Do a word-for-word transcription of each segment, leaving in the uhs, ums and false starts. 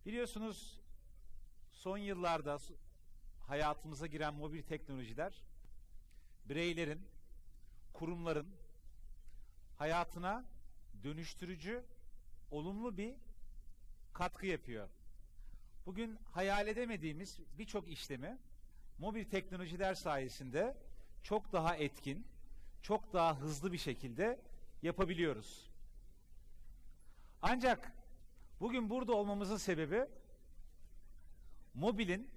Biliyorsunuz son yıllarda hayatımıza giren mobil teknolojiler bireylerin, kurumların hayatına dönüştürücü, olumlu bir katkı yapıyor. Bugün hayal edemediğimiz birçok işlemi mobil teknolojiler sayesinde çok daha etkin, çok daha hızlı bir şekilde yapabiliyoruz. Ancak bugün burada olmamızın sebebi mobilin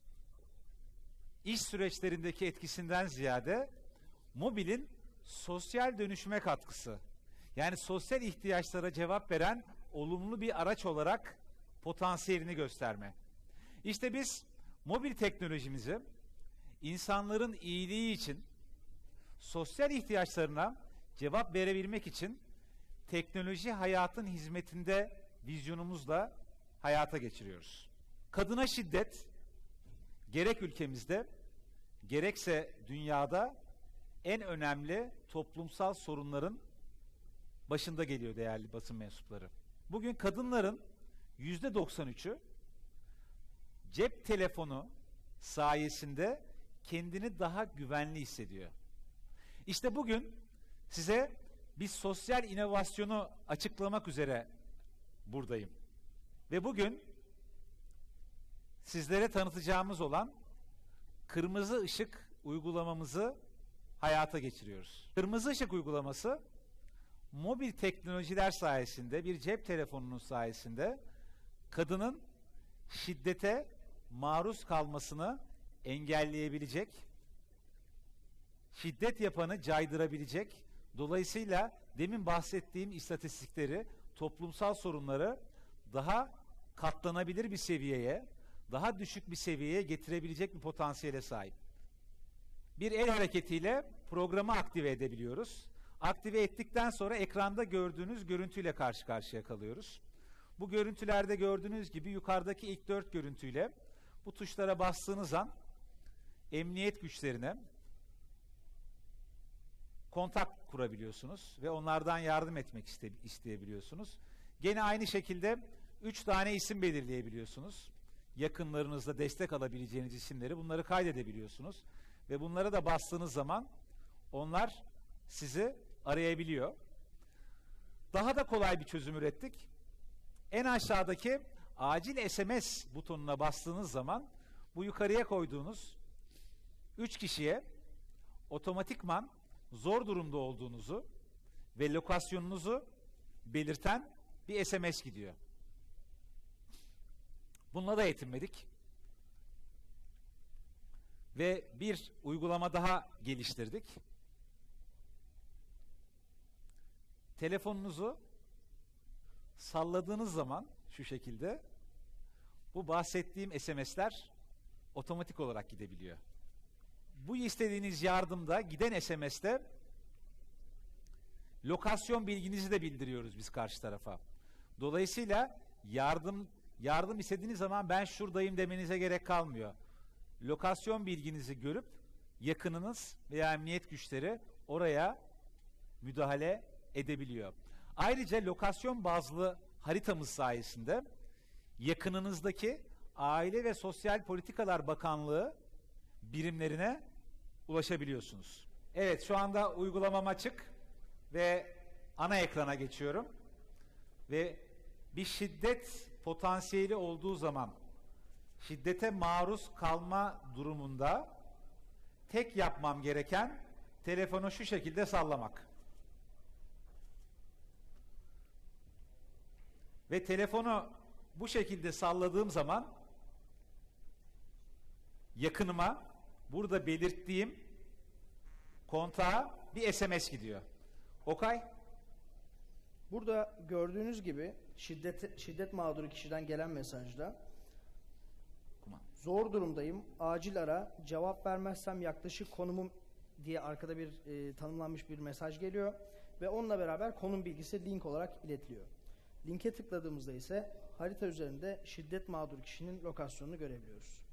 iş süreçlerindeki etkisinden ziyade mobilin sosyal dönüşüme katkısı. Yani sosyal ihtiyaçlara cevap veren olumlu bir araç olarak potansiyelini gösterme. İşte biz mobil teknolojimizi insanların iyiliği için, sosyal ihtiyaçlarına cevap verebilmek için teknoloji hayatın hizmetinde vizyonumuzla hayata geçiriyoruz. Kadına şiddet gerek ülkemizde gerekse dünyada en önemli toplumsal sorunların başında geliyor değerli basın mensupları. Bugün kadınların yüzde doksan üçü cep telefonu sayesinde kendini daha güvenli hissediyor. İşte bugün size bir sosyal inovasyonu açıklamak üzere buradayım. Ve bugün sizlere tanıtacağımız olan kırmızı ışık uygulamamızı hayata geçiriyoruz. Kırmızı ışık uygulaması mobil teknolojiler sayesinde, bir cep telefonunun sayesinde kadının şiddete maruz kalmasını engelleyebilecek, şiddet yapanı caydırabilecek, dolayısıyla demin bahsettiğim istatistikleri, toplumsal sorunları daha katlanabilir bir seviyeye, daha düşük bir seviyeye getirebilecek bir potansiyele sahip. Bir el hareketiyle programı aktive edebiliyoruz. Aktive ettikten sonra ekranda gördüğünüz görüntüyle karşı karşıya kalıyoruz. Bu görüntülerde gördüğünüz gibi yukarıdaki ilk dört görüntüyle bu tuşlara bastığınız an emniyet güçlerine kontak kurabiliyorsunuz ve onlardan yardım etmek iste isteyebiliyorsunuz. Gene aynı şekilde üç tane isim belirleyebiliyorsunuz. Yakınlarınızda destek alabileceğiniz isimleri, bunları kaydedebiliyorsunuz. Ve bunlara da bastığınız zaman onlar sizi arayabiliyor. Daha da kolay bir çözüm ürettik. En aşağıdaki acil S M S butonuna bastığınız zaman bu yukarıya koyduğunuz üç kişiye otomatikman zor durumda olduğunuzu ve lokasyonunuzu belirten bir S M S gidiyor. Bununla da yetinmedik. Ve bir uygulama daha geliştirdik. Telefonunuzu salladığınız zaman şu şekilde bu bahsettiğim S M S'ler otomatik olarak gidebiliyor. Bu istediğiniz yardımda giden S M S'te lokasyon bilginizi de bildiriyoruz biz karşı tarafa. Dolayısıyla yardım yardım istediğiniz zaman ben şuradayım demenize gerek kalmıyor. Lokasyon bilginizi görüp yakınınız veya emniyet güçleri oraya müdahale edebiliyor. Ayrıca lokasyon bazlı haritamız sayesinde yakınınızdaki Aile ve Sosyal Politikalar Bakanlığı birimlerine ulaşabiliyorsunuz. Evet, şu anda uygulamam açık ve ana ekrana geçiyorum. Ve bir şiddet potansiyeli olduğu zaman, şiddete maruz kalma durumunda tek yapmam gereken telefonu şu şekilde sallamak. Ve telefonu bu şekilde salladığım zaman yakınıma burada belirttiğim kontağa bir S M S gidiyor. Okay? Burada gördüğünüz gibi şiddet şiddet mağduru kişiden gelen mesajda zor durumdayım, acil ara, cevap vermezsem yaklaşık konumum diye arkada bir e, tanımlanmış bir mesaj geliyor ve onunla beraber konum bilgisi link olarak iletiliyor. Linke tıkladığımızda ise harita üzerinde şiddet mağdur kişinin lokasyonunu görebiliyoruz.